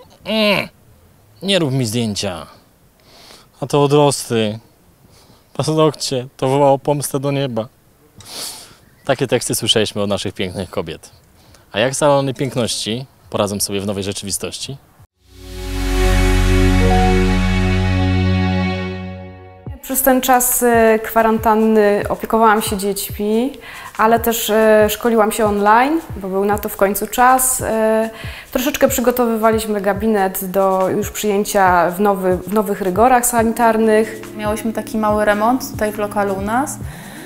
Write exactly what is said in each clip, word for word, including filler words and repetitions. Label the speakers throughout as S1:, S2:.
S1: Mm, nie rób mi zdjęcia. A to odrosty. Paznokcie, to wołało pomstę do nieba. Takie teksty słyszeliśmy od naszych pięknych kobiet. A jak salony piękności poradzą sobie w nowej rzeczywistości?
S2: Przez ten czas kwarantanny opiekowałam się dziećmi, ale też szkoliłam się online, bo był na to w końcu czas. Troszeczkę przygotowywaliśmy gabinet do już przyjęcia w, nowy, w nowych rygorach sanitarnych.
S3: Miałyśmy taki mały remont tutaj w lokalu u nas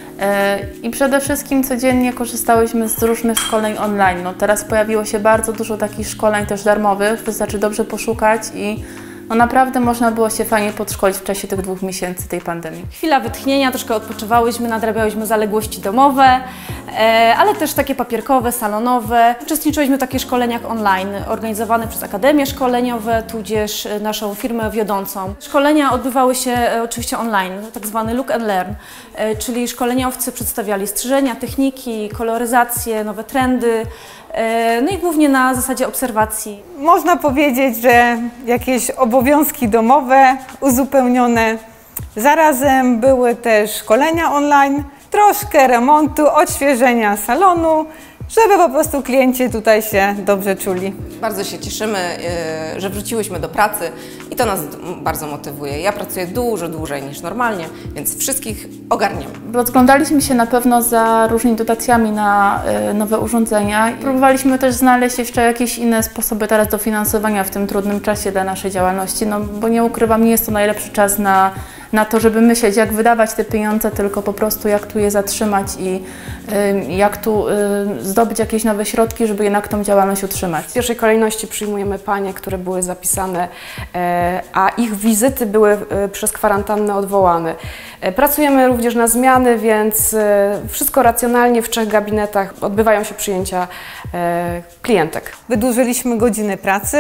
S3: i przede wszystkim codziennie korzystałyśmy z różnych szkoleń online. No teraz pojawiło się bardzo dużo takich szkoleń też darmowych, wystarczy dobrze poszukać i no naprawdę można było się fajnie podszkolić w czasie tych dwóch miesięcy tej pandemii.
S4: Chwila wytchnienia, troszkę odpoczywałyśmy, nadrabiałyśmy zaległości domowe, ale też takie papierkowe, salonowe. Uczestniczyłyśmy w takich szkoleniach online, organizowane przez akademie szkoleniowe, tudzież naszą firmę wiodącą. Szkolenia odbywały się oczywiście online, tak zwany look and learn, czyli szkoleniowcy przedstawiali strzyżenia, techniki, koloryzację, nowe trendy, no i głównie na zasadzie obserwacji.
S5: Można powiedzieć, że jakieś obowiązki domowe uzupełnione. Zarazem były też szkolenia online, troszkę remontu, odświeżenia salonu, żeby po prostu klienci tutaj się dobrze czuli.
S6: Bardzo się cieszymy, że wróciłyśmy do pracy i to nas bardzo motywuje. Ja pracuję dużo dłużej niż normalnie, więc wszystkich ogarniemy.
S3: Rozglądaliśmy się na pewno za różnymi dotacjami na nowe urządzenia. Próbowaliśmy też znaleźć jeszcze jakieś inne sposoby teraz dofinansowania w tym trudnym czasie dla naszej działalności, no bo nie ukrywam, nie jest to najlepszy czas na na to, żeby myśleć, jak wydawać te pieniądze, tylko po prostu jak tu je zatrzymać i y, jak tu y, zdobyć jakieś nowe środki, żeby jednak tą działalność utrzymać.
S2: W pierwszej kolejności przyjmujemy panie, które były zapisane, e, a ich wizyty były e, przez kwarantannę odwołane. E, pracujemy również na zmiany, więc e, wszystko racjonalnie w trzech gabinetach odbywają się przyjęcia e, klientek.
S5: Wydłużyliśmy godziny pracy.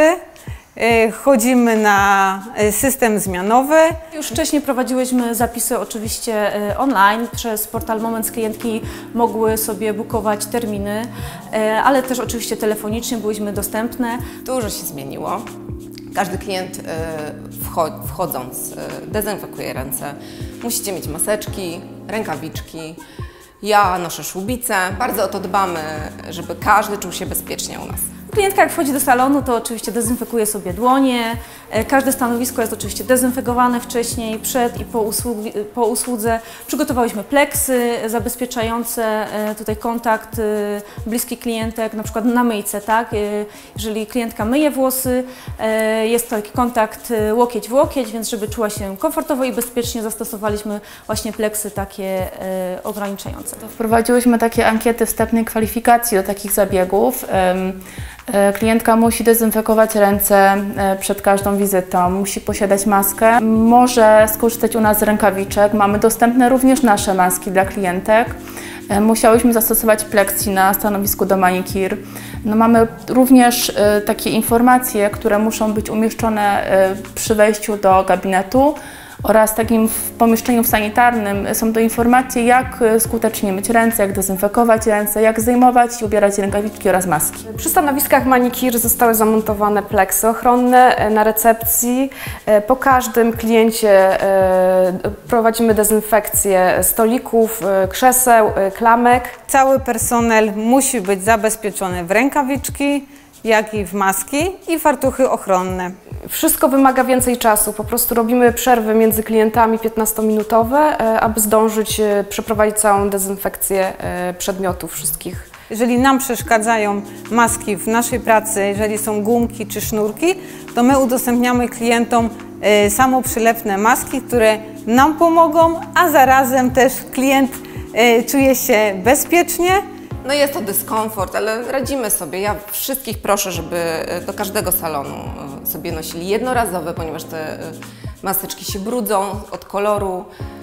S5: Chodzimy na system zmianowy.
S4: Już wcześniej prowadziłyśmy zapisy oczywiście online. Przez portal Moment klientki mogły sobie bukować terminy, ale też oczywiście telefonicznie byłyśmy dostępne.
S6: Dużo się zmieniło. Każdy klient wchodząc dezynfekuje ręce. Musicie mieć maseczki, rękawiczki. Ja noszę szubicę. Bardzo o to dbamy, żeby każdy czuł się bezpiecznie u nas.
S4: Klientka jak wchodzi do salonu, to oczywiście dezynfekuje sobie dłonie. Każde stanowisko jest oczywiście dezynfekowane wcześniej, przed i po, usługi, po usłudze. Przygotowałyśmy pleksy zabezpieczające tutaj kontakt bliski klientek, na przykład na myjce, tak? Jeżeli klientka myje włosy, jest to taki kontakt łokieć w łokieć, więc żeby czuła się komfortowo i bezpiecznie, zastosowaliśmy właśnie pleksy takie ograniczające.
S3: Wprowadziłyśmy takie ankiety wstępnej kwalifikacji do takich zabiegów. Klientka musi dezynfekować ręce przed każdą wizytą, musi posiadać maskę, może skorzystać u nas z rękawiczek. Mamy dostępne również nasze maski dla klientek. Musiałyśmy zastosować plexi na stanowisku do manikir. No, mamy również takie informacje, które muszą być umieszczone przy wejściu do gabinetu oraz takim w pomieszczeniu sanitarnym są to informacje, jak skutecznie myć ręce, jak dezynfekować ręce, jak zdejmować i ubierać rękawiczki oraz maski.
S2: Przy stanowiskach manikir zostały zamontowane pleksy ochronne na recepcji. Po każdym kliencie prowadzimy dezynfekcję stolików, krzeseł, klamek.
S5: Cały personel musi być zabezpieczony w rękawiczki, jak i w maski i fartuchy ochronne.
S2: Wszystko wymaga więcej czasu, po prostu robimy przerwy między klientami piętnastominutowe, aby zdążyć przeprowadzić całą dezynfekcję przedmiotów wszystkich.
S5: Jeżeli nam przeszkadzają maski w naszej pracy, jeżeli są gumki czy sznurki, to my udostępniamy klientom samoprzylepne maski, które nam pomogą, a zarazem też klient czuje się bezpiecznie.
S6: No jest to dyskomfort, ale radzimy sobie. Ja wszystkich proszę, żeby do każdego salonu sobie nosili jednorazowe, ponieważ te maseczki się brudzą od koloru.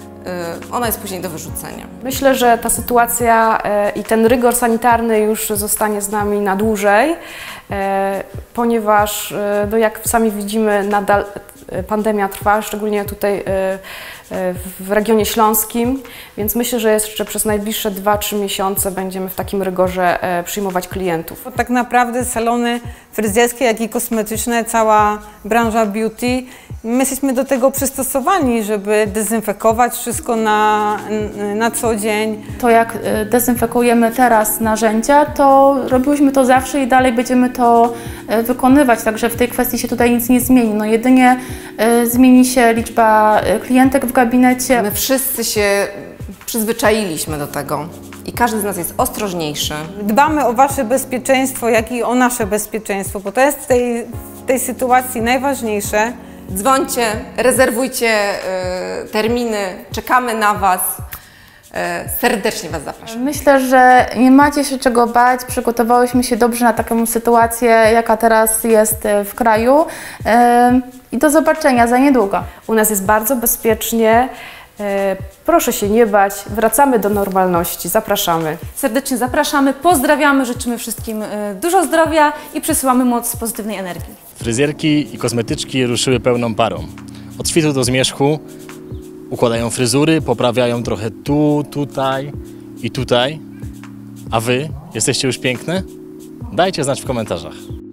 S6: Ona jest później do wyrzucenia.
S2: Myślę, że ta sytuacja i ten rygor sanitarny już zostanie z nami na dłużej, ponieważ no jak sami widzimy, nadal pandemia trwa, szczególnie tutaj w regionie śląskim, więc myślę, że jeszcze przez najbliższe dwa trzy miesiące będziemy w takim rygorze przyjmować klientów.
S5: Bo tak naprawdę salony fryzjerskie, jak i kosmetyczne, cała branża beauty, my jesteśmy do tego przystosowani, żeby dezynfekować wszystko na, na co dzień.
S3: To jak dezynfekujemy teraz narzędzia, to robiłyśmy to zawsze i dalej będziemy to wykonywać, także w tej kwestii się tutaj nic nie zmieni. No jedynie zmieni się liczba klientek w gabinecie.
S6: My wszyscy się przyzwyczailiśmy do tego i każdy z nas jest ostrożniejszy.
S5: Dbamy o Wasze bezpieczeństwo, jak i o nasze bezpieczeństwo, bo to jest w tej, w tej sytuacji najważniejsze.
S6: Dzwońcie, rezerwujcie y, terminy, czekamy na Was. Y, serdecznie Was zapraszam.
S3: Myślę, że nie macie się czego bać. Przygotowałyśmy się dobrze na taką sytuację, jaka teraz jest w kraju. I do zobaczenia za niedługo.
S2: U nas jest bardzo bezpiecznie. Proszę się nie bać, wracamy do normalności, zapraszamy.
S4: Serdecznie zapraszamy, pozdrawiamy, życzymy wszystkim dużo zdrowia i przesyłamy moc pozytywnej energii.
S1: Fryzjerki i kosmetyczki ruszyły pełną parą. Od świtu do zmierzchu układają fryzury, poprawiają trochę tu, tutaj i tutaj. A Wy jesteście już piękne? Dajcie znać w komentarzach.